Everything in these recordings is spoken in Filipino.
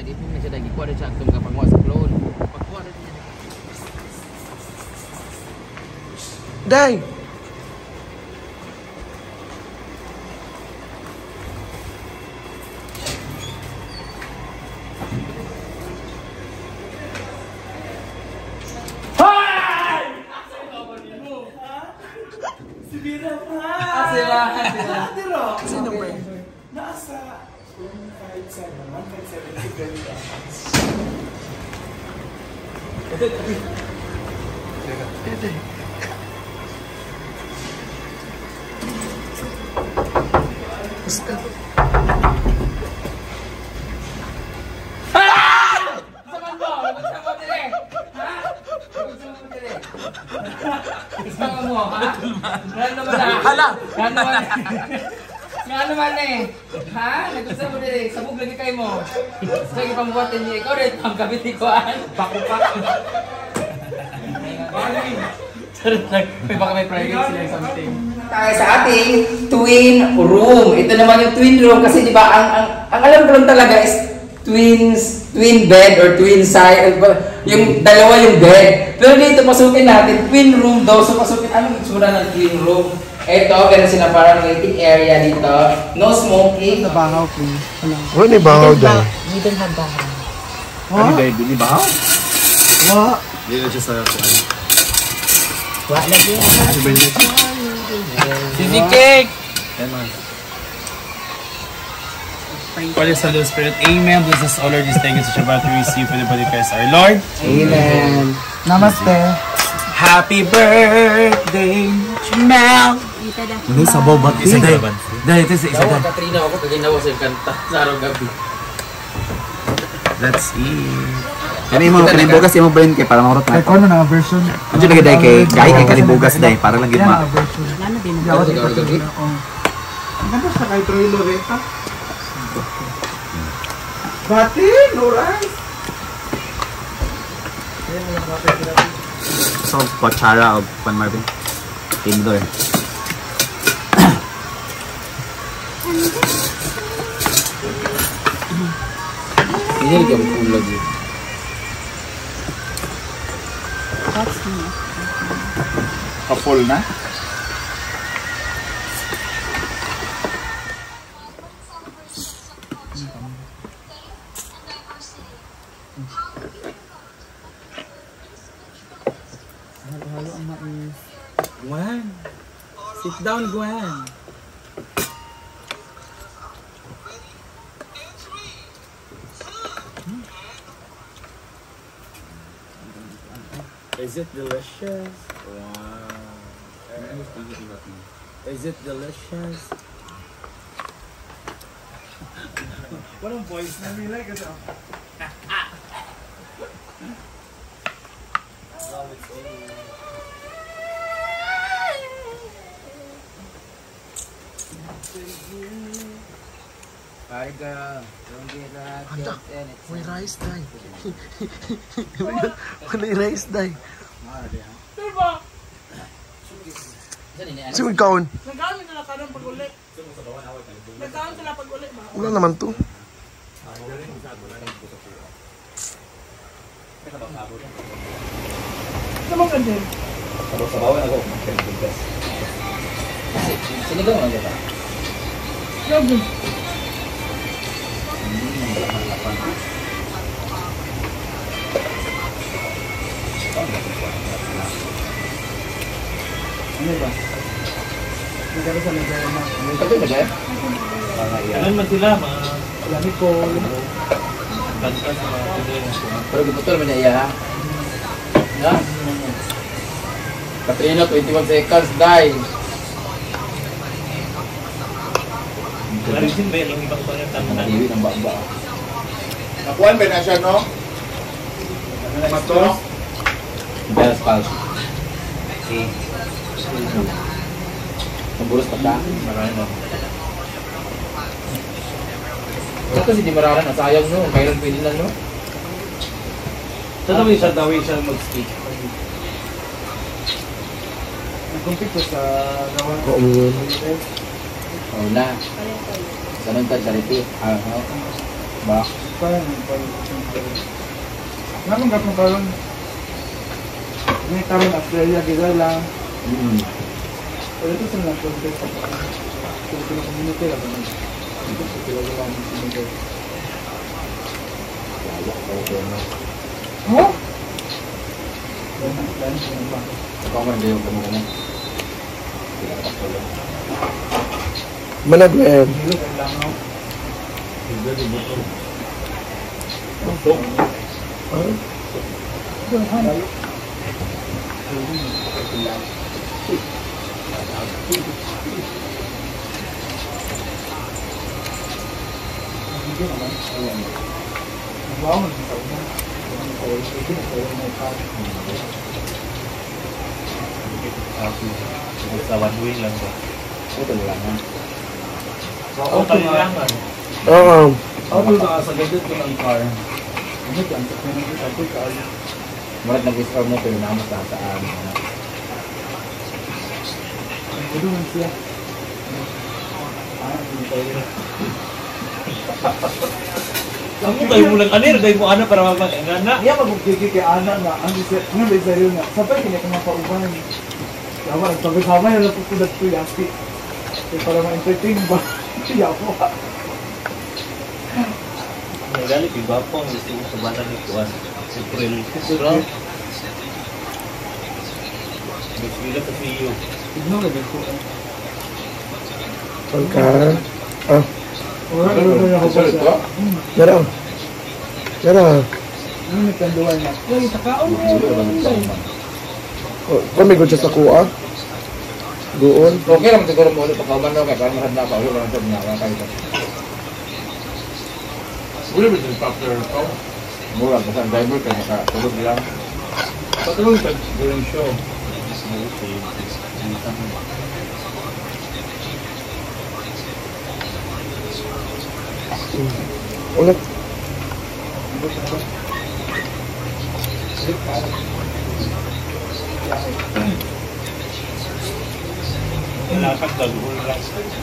Kadito na siya lagi kuha na siya itong kapanguha sa clone. Pagkuha na siya. Day! Sino ba? Nasa 157, 157. Basta. Saman mo! Gusto mo dire! Ha? Gusto mo dire! Gusto mo, ha? Ano naman na? Hala! Ano naman? Nga naman eh! Ha? Nagusto mo dire! Sabog lagi kayo mo! Sige pamuwatin niya. Ikaw rin ang kabitikuan! Pakupak! Sarot lang. Baka may privacy lang something. Tayo sa ating twin room. Ito naman yung twin room kasi di ba ang alam ko lang talaga is twin bed or twin side, yung dalawa yung bed. Pero dito pasukin natin twin room daw. So pasukin anong itsura ng twin room? Ito, ganun sila parang waiting area dito. No smoking. Nabahaw, please. Ano ni bahaw day? We don't have bahay. Ano day? Bili bahaw? Wa. Hindi na siya sa Wa lagi. ano ba yun? Sisi cake! Father, Son, and Spirit. Amen. Bless us all, Lord. This thank you such about to receive for the body of Christ our Lord. Amen. Namaste. Happy birthday, Mel. Ano sa bobat? Isa day. Day, ito sa isa Dawa day. Katrina ako kaginawa sa kanta sa araw gabi. Let's eat. Kani mo kanibugas yung brain kay para maurot na. Ikaw na version. Ano lagi dai kay kanibugas dai para lang gid ma. Ano din mo? Dawa sa araw gabi. Ano sa kay Troy Loretta? Bati, no rice. So kutsara og pan Marvin. Timdor. Ini lagi ang full lagi. Kapul na? Halo ang mais. Gwen. Sit down, Gwen. Is it delicious? Wow. Is it delicious? Walang voice na nila kasi. Harga, don't get that. Handa, may rice day. May rice day. Sino kaon? Nagkaon sila karon pag-uli. Nagkaon sila pag-uli ba? Wala naman to. Naman ganyan. Sinigaw mo ba? Yogi. Ano ba? Nagkaro sa nagkaro na. Ano tabi ba dyan? Alam man sila, mga Lami ko. kanta sa mga pagkakas. Pero giputol mo na iya ha? Ha? Katrina, 21 seconds, die! Larisin ba yan? Yung ibang pangit ang Naliwi ng baba. Nakuan ba na siya, no? Mato? Belas palsu. Okay. Pemburus pecah. Marami mo. Ito kasi di mararan, sayang no, kailan pwede na no? Tatawin siya, dawin siya mag-speak. Nagkumpit ko sa gawa. Oh na. Sanong ka charity. Ba? Parang naman gapong karon. May karon Australia gila lang. Pero ito sa mga context sa community lang. Ito sa sila lang ang community. Oh? Manag em. Sa one way lang ba? Ito lang yan. Okay lang ba? Oo. Ako ba sa gadget ko ng car? Marat nag-istorm mo pero naman sa saan. Ang kayo mo lang anir, kayo mo ano para mapag-ingana. Iya magugigi kay Ana nga, ang isa sa'yo nga. Sabay kanya kang mapauban. Yawa, sabi-sama yung napupulat ko yaki. Para ma-entertain ba? Yawa. Nagali, iba po ang gusto ko sa bata ni Kuan. Si April. Sura. Bismila sa iyo. Tignan na din ko. Pagka. Ah, Ano na ako pa siya? yara. Yara. Ano nagkanduan niya? Uy, takaon mo. Kung may gudya sa kuha. Doon. Okay lang siguro mo ulit pagkauman daw kaya parang mahal na pa ulit lang sa mga kayo. Wala ba yung popular ito? Mura, basta ang driver kaya makatulog lang. Patulong ka during show. Ulit. Wala kang gagawin lang.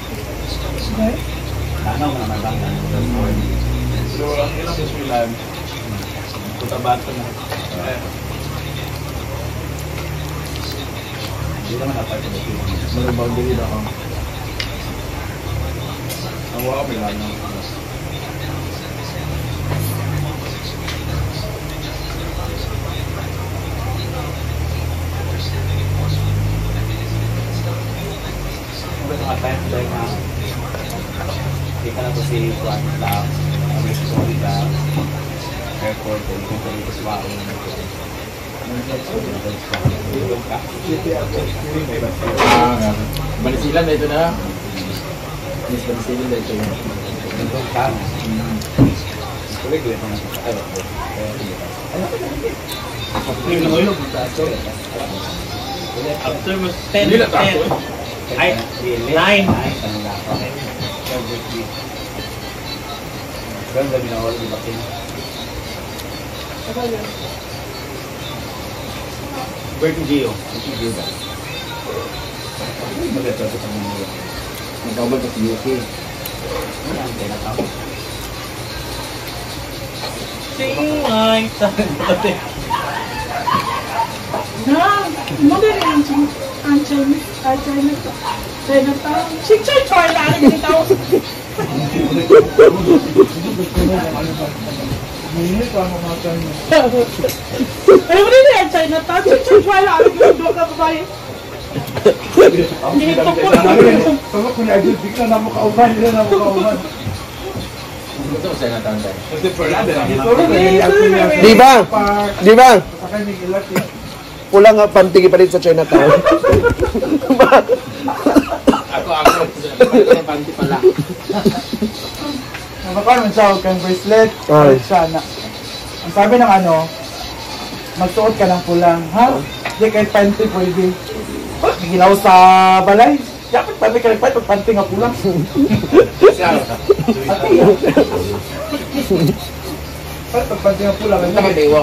Tanaw na naman lang. So, ang ilang bismilan, kutabato na. Hindi naman napay ko dito. Meron boundary na ako. Ang waka pala na. Mga time dahil na hindi ka na to si Juan lang sorry ka airport o yung dito sa baon Balisilan na ito na Miss Balisilan na ito nandun ka kulig ulit na After mo 10, 10. Ay, 9. Ganda binawal di bakin. Where to Gio? Gio ba? Maganda sa mga. Nagkabal ka sa UK. Ang kaya na tao. Singay. Na, modern ang Chinatown. Chichay lang ang tao. Hindi ka mamatan mo. Pero hindi na ang Chinatown. Chichay lang ang doon ka babae. Hindi ko po. Pag kung na-idol, bigla na mo kauban, nila na mo kauban. Ito sa natanda. Kasi for that, Di ba? Di ba? Sakay may ilat eh. Pula nga pantigi pa rin sa Chinatown. Ako. Panty pala. Nakakuha naman siya, huwag kang bracelet. Ay. Siya na. Ang sabi ng ano, magsuot ka ng pulang, ha? Hindi kahit panty pwede. Oh, gilaw sa balay. Dapat panty ka nagpahit, pag panty nga pulang. Ati yan. Pag panty nga pulang. Ito ka dewa.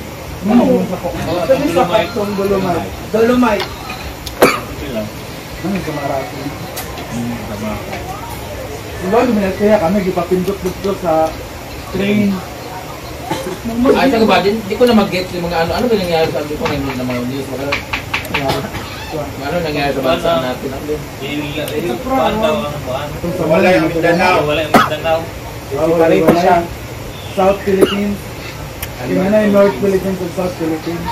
Sabi sa Paxson Dolomite. Dolomite. Ano sa Marathi? Diba, luminat kaya kami, gipapindot-dot sa Ukraine. Ay, taga ba? Di ko na mag-get yung mga ano ba nangyari sa atin ko ngayon na mga news. Ano nangyari sa bansa natin? Wala yung Mindanao. Separate siya. South Philippines. Yung ano yung North Philippines at South Philippines.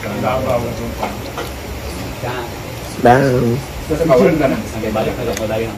Bang. Balik na lang.